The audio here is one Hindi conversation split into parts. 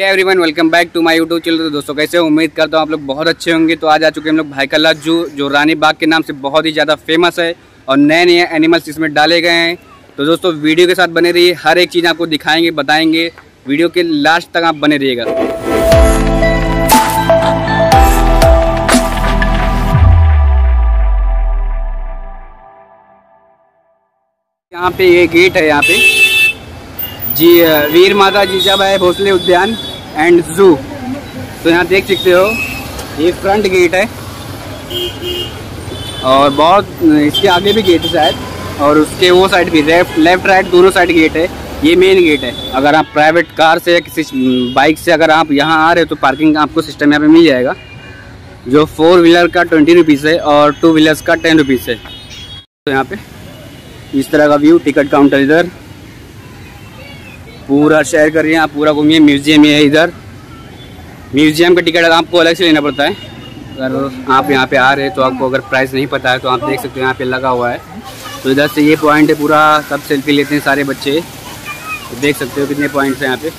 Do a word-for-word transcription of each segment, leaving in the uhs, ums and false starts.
Everyone, welcome back to my YouTube channel. तो दोस्तों कैसे हो, उम्मीद करता हूँ आप लोग बहुत अच्छे होंगे। तो आज आ चुके हैं हम लोग भाईकल्ला जू, जो रानी बाग के नाम से बहुत ही ज़्यादा फेमस है और नए नए एनिमल्स इसमें डाले गए हैं। तो दोस्तों वीडियो के साथ बने रहिए, हर एक चीज़ आपको दिखाएंगे बताएंगे, वीडियो के लास्ट तक आप बने रहिएगा। यहाँ पे ये गेट है, यहाँ पे जी वीर माता जीजाबाई भोसले उद्यान एंड जू। तो यहाँ देख सकते हो ये फ्रंट गेट है और बहुत इसके आगे भी गेट है शायद, और उसके वो साइड भी लेफ्ट लेफ्ट राइट दोनों साइड गेट है। ये मेन गेट है। अगर आप प्राइवेट कार से या किसी बाइक से अगर आप यहाँ आ रहे हो तो पार्किंग आपको सिस्टम यहाँ पे मिल जाएगा, जो फोर व्हीलर का ट्वेंटी रुपीज़ है और टू व्हीलर्स का टेन रुपीज़ है। तो यहाँ पे इस तरह का व्यू, टिकट काउंटर इधर पूरा शेयर करिए, आप पूरा घूमिए। म्यूजियम है इधर, म्यूजियम का टिकट आपको अलग से लेना पड़ता है। अगर आप यहाँ पे आ रहे हैं तो आपको अगर प्राइस नहीं पता है तो आप देख सकते हो यहाँ पे लगा हुआ है। तो इधर से ये पॉइंट है पूरा, सब सेल्फी लेते हैं सारे बच्चे। तो देख सकते हो कितने पॉइंट्स हैं यहाँ पे।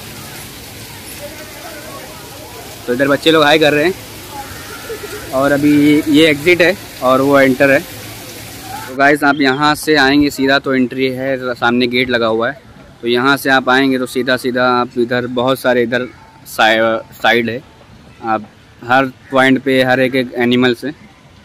तो इधर बच्चे लोग हाई कर रहे हैं और अभी ये एग्ज़िट है और वो एंटर है। तो गाइस आप यहाँ से आएंगे सीधा तो एंट्री है, सामने गेट लगा हुआ है। तो यहाँ से आप आएंगे तो सीधा सीधा आप इधर बहुत सारे इधर साइड है, आप हर पॉइंट पे हर एक एक एनिमल्स है।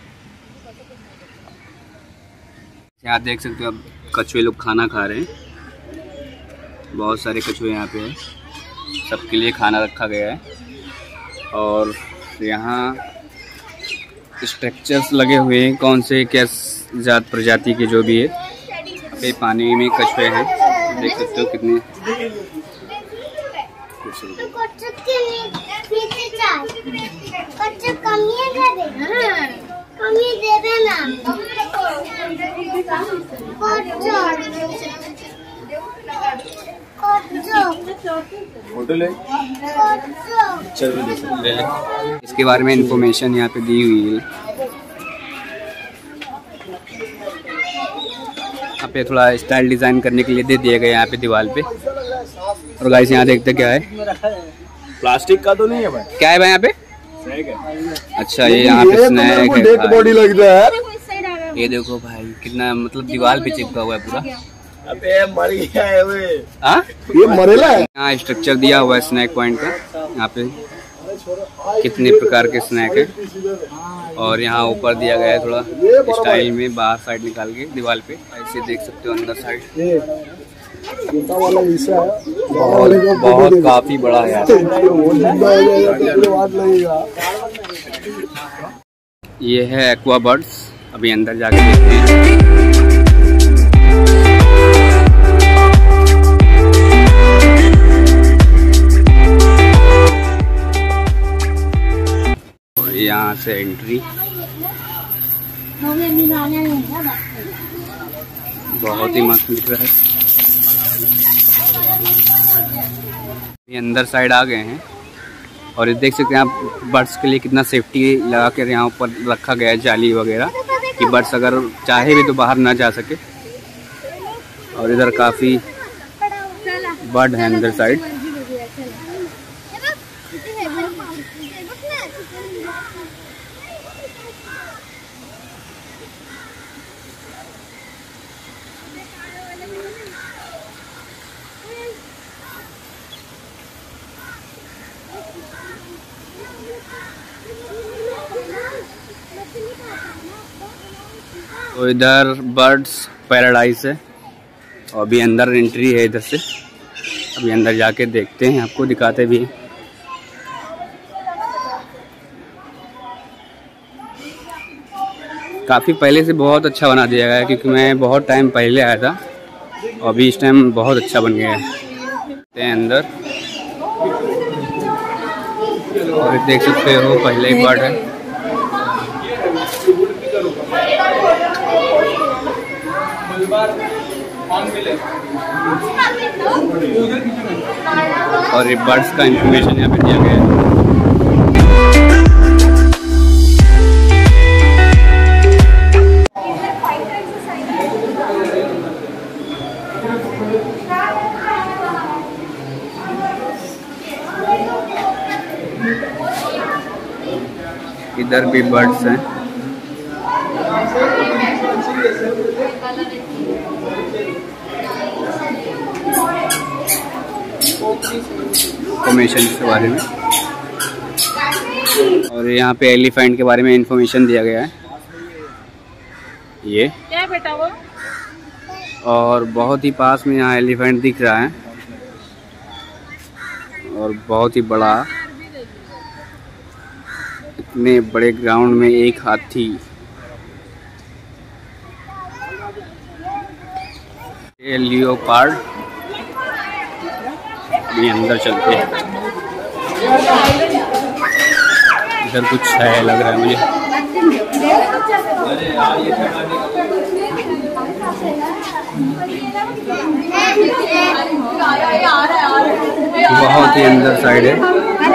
यहाँ देख सकते हो आप कछुए लोग खाना खा रहे हैं, बहुत सारे कछुए यहाँ पे हैं, सबके लिए खाना रखा गया है। और यहाँ स्ट्रक्चर्स लगे हुए हैं, कौन से क्या जात प्रजाति के जो भी है। पे पानी में कछुए हैं, देख सकते हो कितने। होटल है, इसके बारे में इंफॉर्मेशन यहाँ पे दी हुई है। यहाँ पे थोड़ा स्टाइल डिज़ाइन करने के लिए दे दिया गया यहाँ पे दीवार पे। और गाइस यहाँ देखते क्या है, प्लास्टिक का तो नहीं है भाई, क्या है भाई यहाँ पे? स्नैक है। अच्छा ये यहाँ पे स्नैक है, बॉडी लगता है। ये देखो भाई कितना, मतलब दीवार पे चिपका हुआ है पूरा। अबे मर गया है वे। हाँ ये मरेला है। यहाँ स्ट्रक्चर दिया हुआ है स्नैक पॉइंट का, यहाँ पे कितने प्रकार के स्नैक है। और यहाँ ऊपर दिया गया है थोड़ा स्टाइल में, बाहर साइड निकाल के दीवार पे ऐसे देख सकते हो। अंदर साइड बहुत बहुत काफी बड़ा है यार। ये है एक्वा बर्ड्स, अभी अंदर जाके देखते हैं। यहाँ से एंट्री, बहुत ही मस्त दिख रहा है। ये अंदर साइड आ गए हैं और ये देख सकते हैं आप बर्ड्स के लिए कितना सेफ्टी लगा कर यहाँ ऊपर रखा गया है, जाली वगैरह, कि बर्ड्स अगर चाहे भी तो बाहर ना जा सके। और इधर काफ़ी बर्ड है अंदर साइड। तो इधर बर्ड्स पैराडाइज है और अभी अंदर एंट्री है इधर से। अभी अंदर जाके देखते हैं, आपको दिखाते भी हैं। काफ़ी पहले से बहुत अच्छा बना दिया गया है, क्योंकि मैं बहुत टाइम पहले आया था और अभी इस टाइम बहुत अच्छा बन गया है अंदर। और देख सकते हो पहले ही बर्ड है। और ये बर्ड्स का इंफॉर्मेशन यहाँ पे दिया गया है। इधर भी बर्ड्स हैं। इंफॉर्मेशन के बारे में, और यहाँ पे एलिफेंट के बारे में इंफॉर्मेशन दिया गया है। ये क्या बेटा वो, और बहुत ही पास में यहाँ एलिफेंट दिख रहा है और बहुत ही बड़ा। इतने बड़े ग्राउंड में एक हाथी। ये लियोपार्ड। ये अंदर चलते हैं, इधर कुछ है लग रहा है मुझे। बहुत ही अंदर साइड है।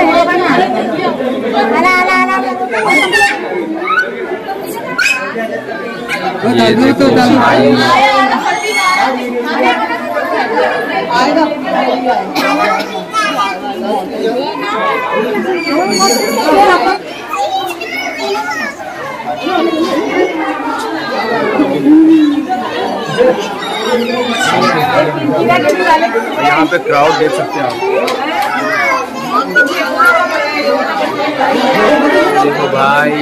ये देखो भाई, यहाँ पे क्राउड देख सकते हैं आप। देखो भाई,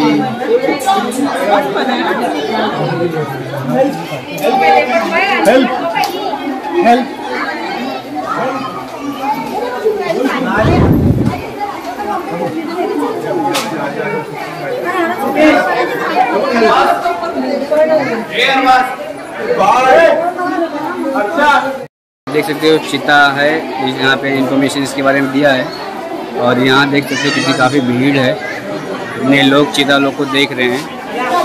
हेल्प हेल्प। देख सकते हो चीता है, यहाँ पे इंफॉर्मेशन इसके बारे में दिया है। और यहाँ देख सकते हो कितनी काफ़ी भीड़ है, इतने लोग चीता लोग को देख रहे हैं,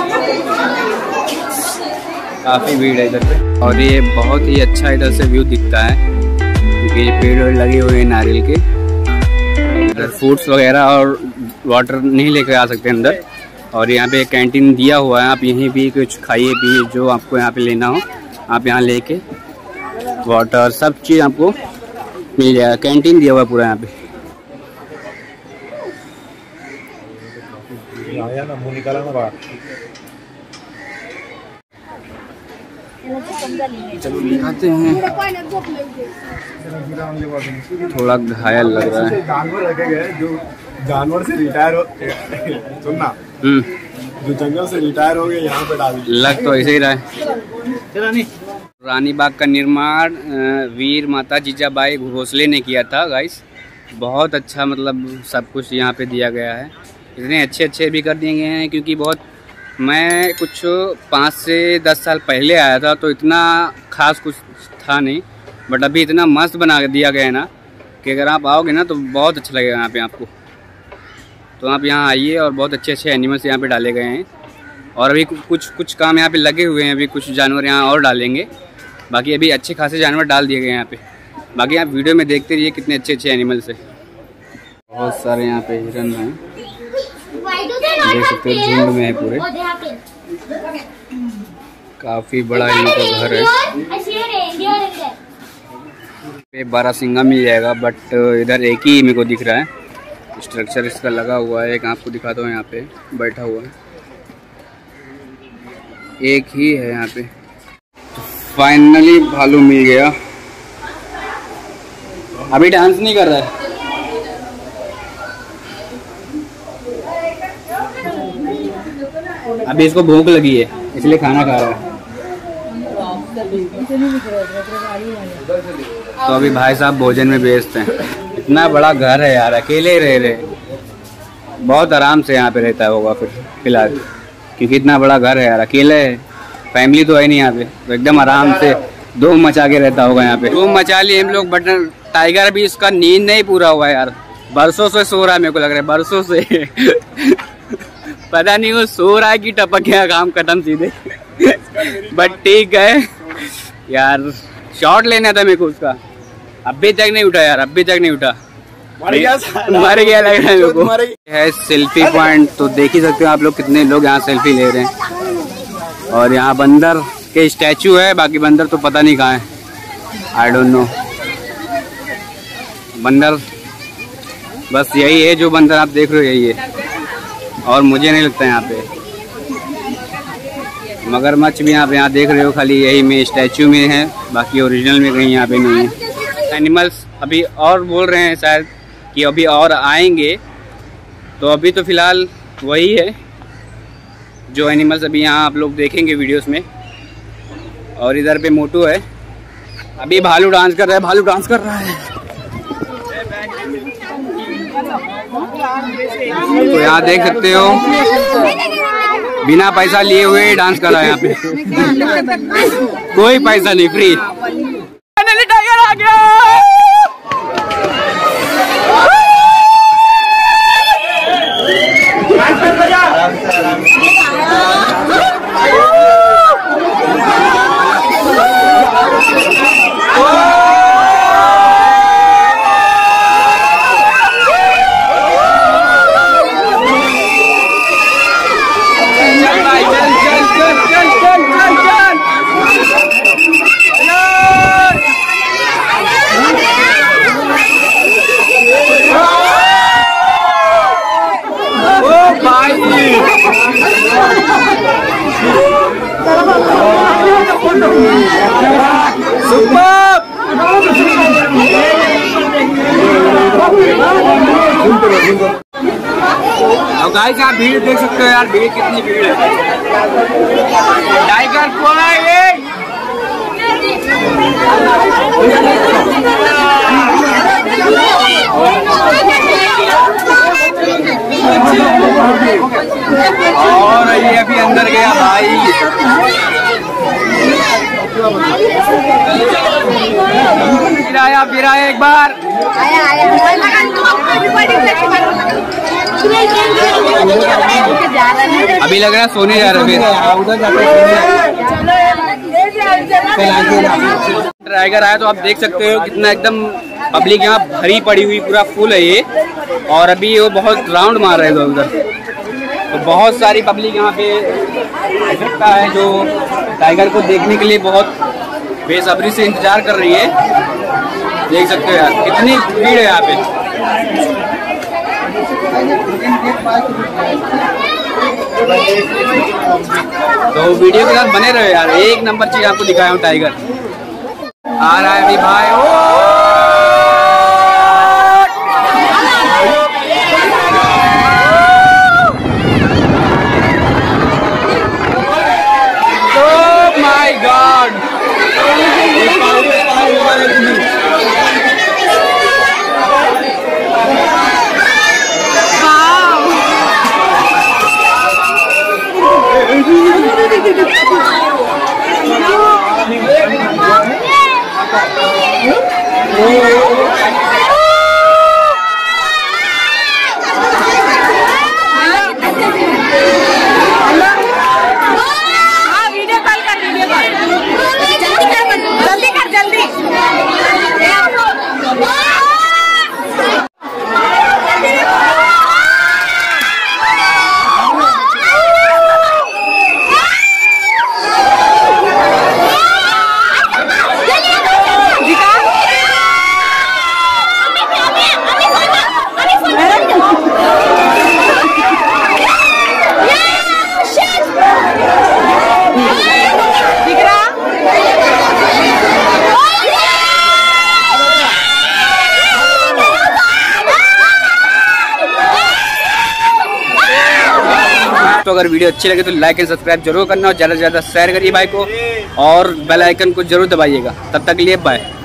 काफ़ी भीड़ है इधर पे। और ये बहुत ही अच्छा इधर से व्यू दिखता है क्योंकि ये पेड़ लगे हुए हैं नारियल के। इधर फ्रूट्स वगैरह और वाटर नहीं लेकर आ सकते अंदर। और यहाँ पे कैंटीन दिया हुआ है, आप यहीं भी कुछ खाइए पिए, जो आपको यहाँ पे लेना हो आप यहाँ लेके, वाटर सब चीज़ आपको मिल जाएगा। कैंटीन दिया हुआ है पूरा यहाँ पे। चलो दिखाते हैं। थोड़ा घायल लग रहा है। जानवर रखे गए जो जानवर से रिटायर हो, सुनना, जो जंगल से रिटायर हो गए यहाँ पे डाल लग तो ऐसे ही रहा है। रानी बाग का निर्माण वीर माता जीजाबाई भोसले ने किया था गाइस। बहुत अच्छा मतलब सब कुछ यहाँ पे दिया गया है। इतने अच्छे अच्छे भी कर दिए गए हैं क्योंकि बहुत, मैं कुछ पाँच से दस साल पहले आया था तो इतना खास कुछ था नहीं, बट अभी इतना मस्त बना दिया गया है ना कि अगर आप आओगे ना तो बहुत अच्छा लगेगा यहाँ पे आपको। तो आप यहाँ आइए, और बहुत अच्छे अच्छे एनिमल्स यहाँ पे डाले गए हैं। और अभी कुछ कुछ काम यहाँ पे लगे हुए हैं, अभी कुछ जानवर यहाँ और डालेंगे। बाकी अभी अच्छे खासे जानवर डाल दिए गए हैं यहाँ पे। बाकी आप वीडियो में देखते रहिए कितने अच्छे अच्छे एनिमल्स हैं। बहुत सारे यहाँ पे हिरन हैं, देख सकते हो झुंड में है पूरे। काफी बड़ा इनका घर है। पे बारहसिंगा मिल जाएगा, बट इधर एक ही मेरे को दिख रहा है। स्ट्रक्चर इसका लगा हुआ है, एक आपको दिखाता हूँ, यहाँ पे बैठा हुआ है, एक ही है यहाँ पे। तो फाइनली भालू मिल गया। अभी डांस नहीं कर रहा है। अभी इसको भूख लगी है इसलिए खाना खा रहा है। तो अभी भाई साहब भोजन में व्यस्त हैं। इतना बड़ा घर है यार, अकेले रह रहे, बहुत आराम से यहाँ पे रहता होगा फिर फिलहाल, क्योंकि इतना बड़ा घर है यार, अकेले है, फैमिली तो है नहीं यहाँ पे, तो एकदम आराम से धूम मचा के रहता होगा यहाँ पे। धूम मचा लिए हम लोग, बट टाइगर भी इसका नींद नहीं पूरा हुआ है यार, बरसों से सो रहा है, मेरे को लग रहा है बरसों से पता नहीं वो सो रहा है कि टपक गया काम खत्म सीधे बट ठीक है यार, शॉट लेना था मेरे को उसका, अभी तक नहीं उठा यार, अभी तक नहीं उठा, मर गया मर गया लग रहा है मेरे को। है सेल्फी पॉइंट, तो देख ही सकते हो आप लोग कितने लोग यहाँ सेल्फी ले रहे हैं। और यहाँ बंदर के स्टैचू है, बाकी बंदर तो पता नहीं कहाँ है, आई डोंट नो। बंदर बस यही है, जो बंदर आप देख रहे हो यही है, और मुझे नहीं लगता यहाँ पे मगरमच्छ भी आप यहाँ देख रहे हो, खाली यही में स्टैचू में है, बाकी ओरिजिनल में कहीं यहाँ पे नहीं है। एनिमल्स अभी और बोल रहे हैं शायद कि अभी और आएंगे, तो अभी तो फ़िलहाल वही है जो एनिमल्स अभी यहाँ आप लोग देखेंगे वीडियोस में। और इधर पे मोटू है, अभी भालू डांस कर रहा है, भालू डांस कर रहा है। तो यहाँ देख सकते हो बिना पैसा लिए हुए डांस कर रहा है यहाँ पे, कोई पैसा नहीं, फ्री। टाइगर आ गया। और गाइस आप भीड़ देख सकते हो यार, भीड़ कितनी भीड़ है। टाइगर कौन है ये? और ये अभी अंदर गया भाई। फिर आया फिर आया एक बार आया आया। अभी लग रहा है सोने जा रहे हैं, उधर टाइगर आया तो आप देख सकते हो कितना एकदम पब्लिक यहाँ भरी पड़ी हुई, पूरा फुल है ये। और अभी वो बहुत राउंड मार रहे हैं उधर, तो बहुत सारी पब्लिक यहाँ पे इकट्ठा है जो टाइगर को देखने के लिए बहुत बेसब्री से इंतजार कर रही है। देख सकते हो यार कितनी भीड़ है यहाँ पे। तो वीडियो के साथ बने रहे यार, एक नंबर चीज आपको दिखाया हूँ। टाइगर आ रहा है अभी भाई। ओ माय गॉड, तो अगर वीडियो अच्छी लगे तो लाइक एंड सब्सक्राइब जरूर करना और ज़्यादा से ज़्यादा शेयर करिए भाई को, और बेल आइकन को जरूर दबाइएगा। तब तक के लिए बाय।